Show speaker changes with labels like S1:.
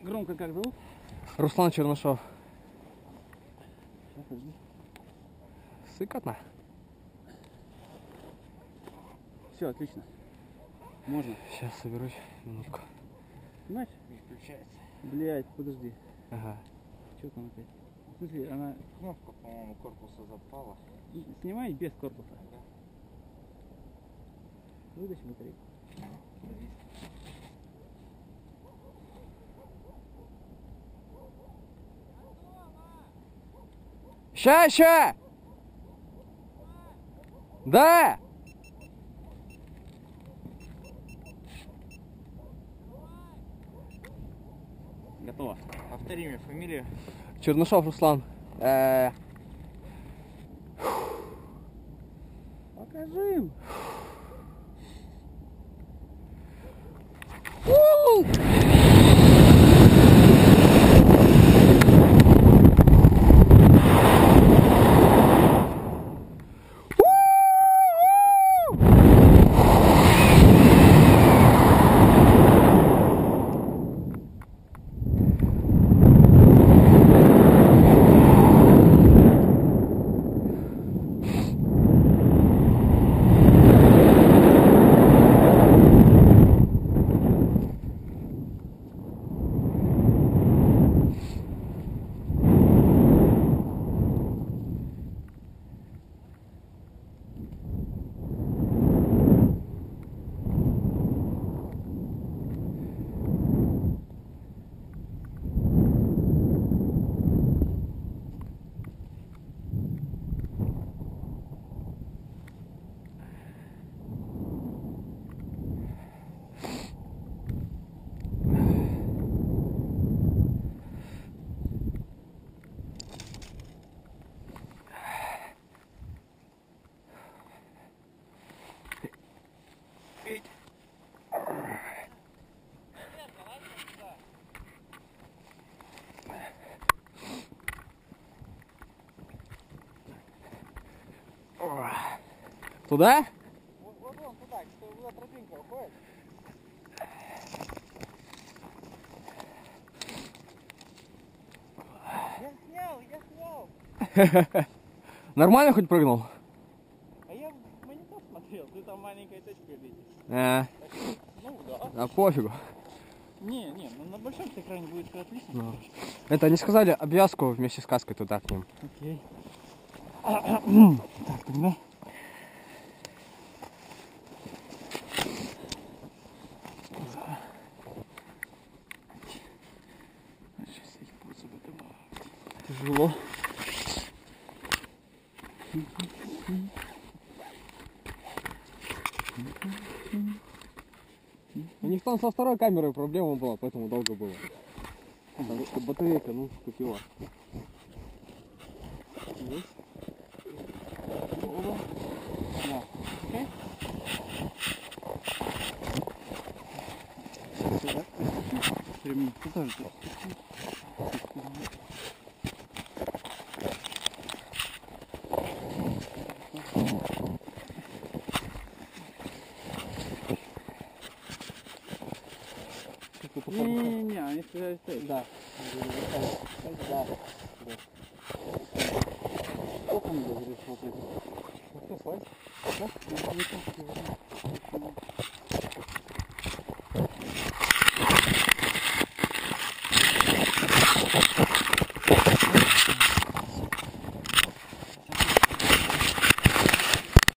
S1: Громко как зовут?
S2: Руслан Чернышов.
S1: Сейчас, подожди.
S2: Сыкотно.
S1: Все, отлично. Можно.
S2: Сейчас соберусь. Минутку.
S1: Снимаешь?
S3: Переключается.
S1: Блять, подожди.
S2: Ага.
S1: Что там опять? В смысле, она...
S3: Кнопка, по-моему, корпуса запала.
S1: Снимай без корпуса.
S3: Да.
S1: Вытащи батарейку.
S2: Ща! Да!
S1: Готово.
S3: Повтори мне фамилию.
S2: Чернышов Руслан.
S1: Покажи им.
S2: Туда?
S3: Вот он туда, что туда тропинка уходит. Я снял.
S2: Нормально хоть прыгнул?
S3: А я в монитор смотрел, ты там маленькой точкой видишь. Ну да.
S2: А пофигу.
S3: Не, на большом экране будет все отлично.
S2: Ну. Это они сказали обвязку вместе с каской туда к ним.
S3: Окей. Так, тогда. Сейчас их просто добавить.
S2: Тяжело. У них там со второй камерой проблема была, поэтому долго было. Потому что батарейка, ну, купила.
S3: Здесь. Оба. Да. Окей. Сюда. Ремень. Ты тоже. Не, они сказали стоять. Да. Да. Сколько мы говорили смотреть? Ну что, слазь? Да?